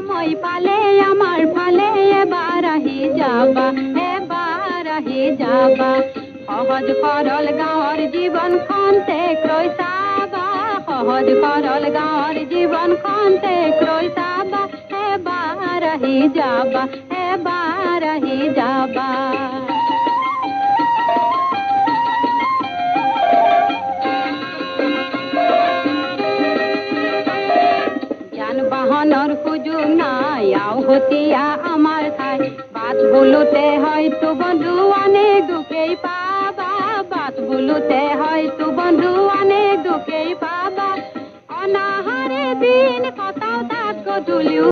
সময় পালে আমার ফালে এবার আহি যাবা সহজ সরল গাঁৱৰ জীৱনখন তেকৈ চাবা সহজ সৰল গাঁৱৰ জীৱনখন তেকৈ চাবা এবাৰ আহি যাবা বাহনৰ সুযোগ নাই আউহতীয়া আমাৰ ঠাই বাট বোলোতে হয়তো বন্ধু অনেক দুখেই পাবা বাট বোলোতে হয়তো বন্ধু অনেক দুখেই পাবা অনাহাৰে দিন কটাও তাত গধূলিও